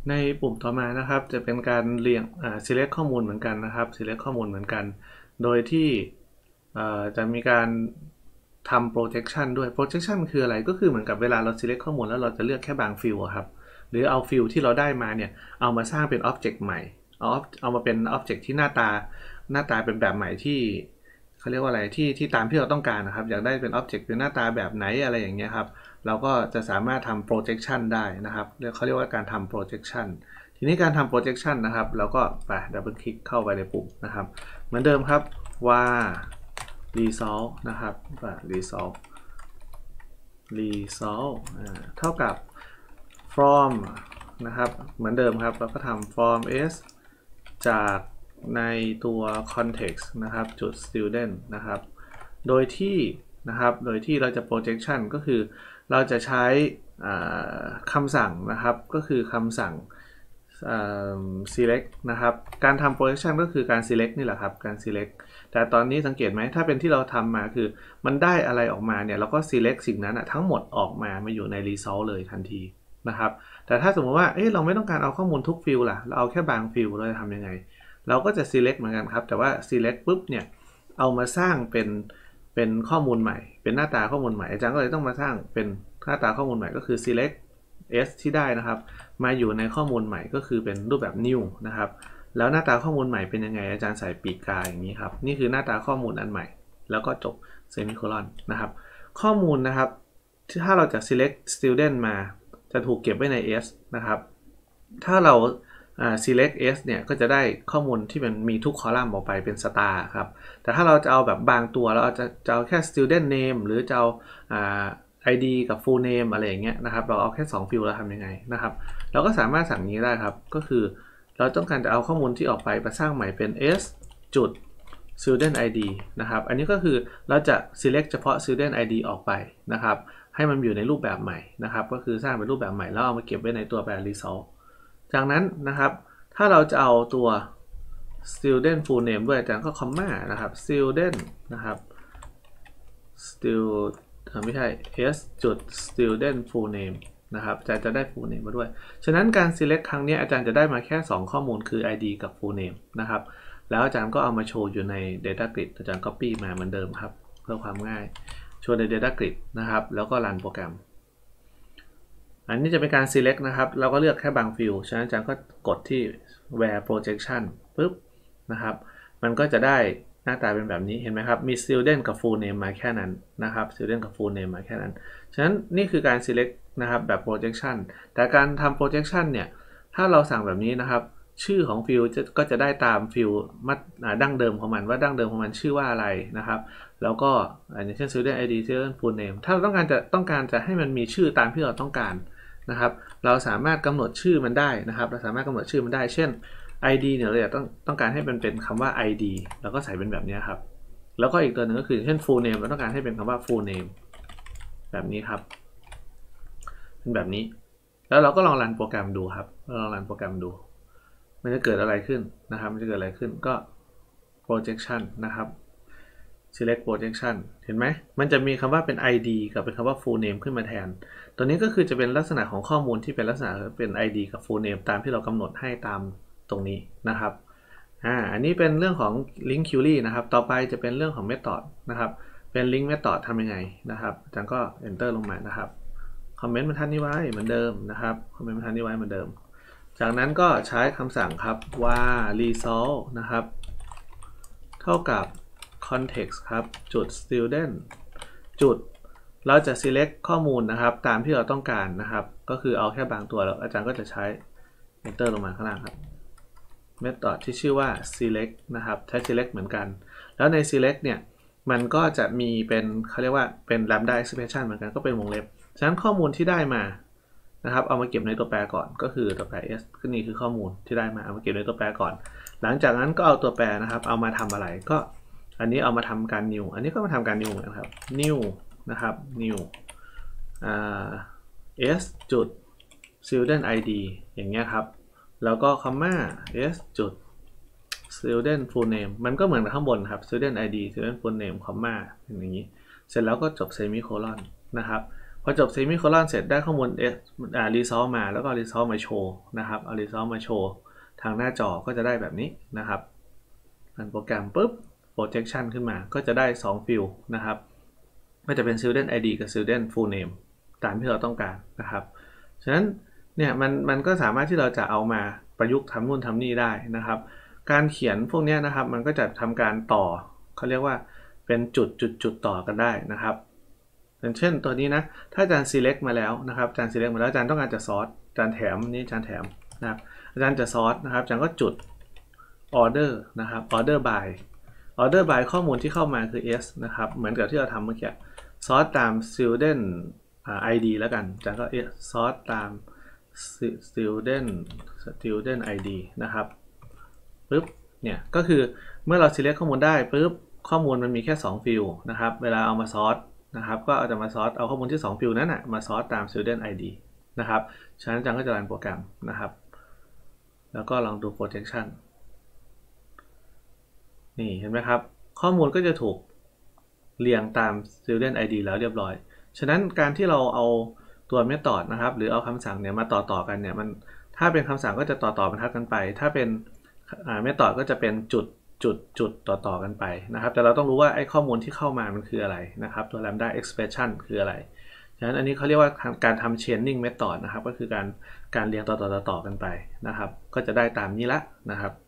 ในปุ่มต่อมานะครับจะเป็นการเรียงselect ข้อมูลเหมือนกันนะครับ select ข้อมูลเหมือนกันโดยที่จะมีการทำ projection ด้วย projection คืออะไรก็คือเหมือนกับเวลาเรา select ข้อมูลแล้วเราจะเลือกแค่บางฟิลครับหรือเอาฟิลที่เราได้มาเนี่ยเอามาสร้างเป็น object ใหม่เอามาเป็น object ที่หน้าตาเป็นแบบใหม่ที่เขาเรียกว่าอะไรที่ตามที่เราต้องการนะครับอยากได้เป็น object เป็นหน้าตาแบบไหนอะไรอย่างเงี้ยครับเราก็จะสามารถทำ projection ได้นะครับเขาเรียกว่าการทำ projection ทีนี้การทำ projection นะครับเราก็ไปดับเบิลคลิกเข้าไปในปุ่มนะครับเหมือนเดิมครับว่า resolve นะครับ resolve เท่ากับ from นะครับเหมือนเดิมครับเราก็ทำ from s จากในตัว context นะครับจุด student นะครับโดยที่เราจะ projection ก็คือเราจะใช้คำสั่งนะครับก็คือคำสั่งselect นะครับการทำ projection ก็คือการ select นี่แหละครับการ select แต่ตอนนี้สังเกตไหมถ้าเป็นที่เราทำมาคือมันได้อะไรออกมาเนี่ยเราก็ select สิ่งนั้นทั้งหมดออกมาอยู่ใน result เลยทันทีนะครับแต่ถ้าสมมติว่าเราไม่ต้องการเอาข้อมูลทุกฟิลล่ะเราเอาแค่บางฟิลเราจะทำยังไงเราก็จะ select เหมือนกันครับแต่ว่า select ปุ๊บเนี่ยเอามาสร้างเป็นข้อมูลใหม่เป็นหน้าตาข้อมูลใหม่อาจารย์ก็เลยต้องมาสร้างเป็นหน้าตาข้อมูลใหม่ก็คือ select s ที่ได้นะครับมาอยู่ในข้อมูลใหม่ก็คือเป็นรูปแบบ new นะครับแล้วหน้าตาข้อมูลใหม่เป็นยังไงอาจารย์ใส่ปีกกาอย่างนี้ครับนี่คือหน้าตาข้อมูลอันใหม่แล้วก็จบเซมิโคลอนนะครับข้อมูลนะครับถ้าเราจะ select student มาจะถูกเก็บไว้ใน s นะครับถ้าเราselect s เนี่ยก็จะได้ข้อมูลที่มันมีทุกคอลัมน์ออกไปเป็น star ครับแต่ถ้าเราจะเอาแบบบางตัวเราจะเอาแค่ student name หรือจะเอาID กับ full name อะไรอย่างเงี้ยนะครับเราเอาแค่2ฟิลแล้วทำยังไงนะครับเราก็สามารถสั่งนี้ได้ครับก็คือเราต้องการจะเอาข้อมูลที่ออกไปมาสร้างใหม่เป็น s จุด student id นะครับอันนี้ก็คือเราจะ select เฉพาะ student id ออกไปนะครับให้มันอยู่ในรูปแบบใหม่นะครับก็คือสร้างเป็นรูปแบบใหม่แล้วเอามาเก็บไว้ในตัวแปร result จากนั้นนะครับถ้าเราจะเอาตัว student full name ด้วยอาจารย์ก็คอมม่านะครับ student นะครับ studentไม่ใช่ s จุด student full name นะครับอาจารย์จะได้ full name มาด้วยฉะนั้นการ select ครั้งนี้อาจารย์จะได้มาแค่2ข้อมูลคือ id กับ full name นะครับแล้วอาจารย์ก็เอามาโชว์อยู่ใน data grid อาจารย์ copy มาเหมือนเดิมครับเพื่อความง่ายโชว์ใน data grid นะครับแล้วก็รันโปรแกรมอันนี้จะเป็นการ select นะครับเราก็เลือกแค่บางฟิลฉะนั้นอาจารย์ก็กดที่ where projection ปุ๊บนะครับมันก็จะได้หน้าตาเป็นแบบนี้เห็นไหมครับมี student กับ full name มาแค่นั้นนะครับ student กับ full name มาแค่นั้นฉะนั้นนี่คือการ select นะครับแบบ projection แต่การทำ projection เนี่ยถ้าเราสั่งแบบนี้นะครับชื่อของฟิลก็จะได้ตามฟิลดั้งเดิมของมันว่าดั้งเดิมของมันชื่อว่าอะไรนะครับแล้วก็อย่างเช่น student id student full name ถ้าเราต้องการจะให้มันมีชื่อตามที่เราต้องการนะครับเราสามารถกำหนดชื่อมันได้นะครับเราสามารถกำหนดชื่อมันได้เช่น id เนี่ยเราต้องการให้มันเป็นคำว่า id แล้วก็ใส่เป็นแบบนี้ครับแล้วก็อีกตัวหนึ่งก็คือเช่น full name เราต้องการให้เป็นคำว่า full name แบบนี้ครับเป็นแบบนี้แล้วเราก็ลองรันโปรแกรมดูครับลองรันโปรแกรมดูมันจะเกิดอะไรขึ้นนะครับมันจะเกิดอะไรขึ้นก็ projection นะครับ select projection เห็นไหมมันจะมีคำว่าเป็น id กับเป็นคำว่า full name ขึ้นมาแทนตัวนี้ก็คือจะเป็นลักษณะของข้อมูลที่เป็นลักษณะเป็น id กับ full name ตามที่เรากำหนดให้ตามตรงนี้นะครับอันนี้เป็นเรื่องของ link query นะครับต่อไปจะเป็นเรื่องของ method นะครับเป็น link method ทำยังไงนะครับอาจารย์ก็ enter ลงมานะครับคอมเมนต์บรรทัดนี้ไว้เหมือนเดิมนะครับคอมเมนต์บรรทัดนี้ไว้เหมือนเดิมจากนั้นก็ใช้คำสั่งครับว่า result นะครับเท่ากับ context ครับจุด student จุดเราจะ select ข้อมูลนะครับตามที่เราต้องการนะครับก็คือเอาแค่บางตัวแล้วอาจารย์ก็จะใช้ enter ลงมาข้างล่างครับ method ที่ชื่อว่า select นะครับใช้ select เหมือนกันแล้วใน select เนี่ยมันก็จะมีเป็นเขาเรียกว่าเป็น lambda expression เหมือนกันก็เป็นวงเล็บฉะนั้นข้อมูลที่ได้มานะครับเอามาเก็บในตัวแปรก่อนก็คือตัวแปร s ก็นี่คือข้อมูลที่ได้มาเอามาเก็บในตัวแปรก่อนหลังจากนั้นก็เอาตัวแปรนะครับเอามาทำอะไรก็อันนี้เอามาทำการ new อันนี้ก็มาทำการ new เหมือนกันครับ new นะครับ new s จุด student id อย่างเงี้ยครับแล้วก็คอมม่า s จุด student full name มันก็เหมือนกับข้างบนครับ student id student full name คอมม่าอย่างนี้เสร็จแล้วก็จบเซมิโคลอนนะครับพอจบเซมิโคลอนเสร็จได้ข้อมูลresult มาแล้วก็ result มาโชว์นะครับเอา result มาโชว์ทางหน้าจอก็จะได้แบบนี้นะครับรันโปรแกรมปุ๊บ projection ขึ้นมาก็จะได้2ฟิลด์นะครับก็จะเป็น student ID กับ student full name ตามที่เราต้องการนะครับฉะนั้นเนี่ยมันก็สามารถที่เราจะเอามาประยุกต์ทำนู่นทำนี่ได้นะครับการเขียนพวกนี้นะครับมันก็จะทำการต่อเขาเรียกว่าเป็นจุดต่อกันได้นะครับอย่างเช่นตัวนี้นะถ้าอาจารย์ select มาแล้วนะครับอาจารย์ select มาแล้วอาจารย์ต้องการจะ sort อาจารย์แถมนี่อาจารย์แถมนะครับอาจารย์จะ sort นะครับอาจารย์ก็จุด order นะครับ order by ข้อมูลที่เข้ามาคือ s นะครับเหมือนกับที่เราทำเมื่อกี้ sort ตาม student ID แล้วกันอาจารย์ก็ sort ตาม student ID นะครับปึ๊บเนี่ยก็คือเมื่อเรา select ข้อมูลได้ปึ๊บข้อมูลมันมีแค่2ฟิลด์นะครับเวลาเอามา sort นะครับก็จะมา sort เอาข้อมูลที่2ฟิลด์นั้นนะมา sort ตาม student ID นะครับฉะนั้นอาจารย์ก็จะรันโปรแกรมนะครับแล้วก็ลองดู projection นี่เห็นไหมครับข้อมูลก็จะถูกเรียงตาม student ID แล้วเรียบร้อยฉะนั้นการที่เราเอาตัว method นะครับหรือเอาคำสั่งเนี่ยมาต่อกันเนี่ยมันถ้าเป็นคำสั่งก็จะต่อบรรทัดกันไปถ้าเป็นmethod ก็จะเป็นจุดต่อกันไปนะครับแต่เราต้องรู้ว่าไอ้ข้อมูลที่เข้ามามันคืออะไรนะครับตัว lambda expression คืออะไรฉะนั้นอันนี้เขาเรียกว่าการทำ chaining method นะครับก็คือการเรียงต่อกันไปนะครับก็จะได้ตามนี้ละนะครับ